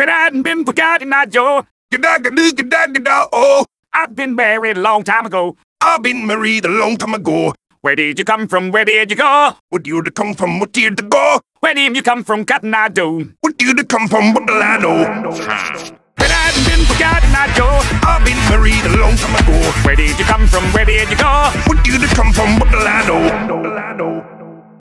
but I hadn't been forgotten, I Joe. Gegagedigedagedago. I've been married a long time ago. I've been married a long time ago. Where did you come from? Where did you go? What year to come from? What year to go? Where did you come from, Cotton Eye Joe? What year to come from? What do I know? But I hadn't been forgotten, I Joe. I've been married a long time ago. Where did you come from? Where did you go? What year to come from? What do I know?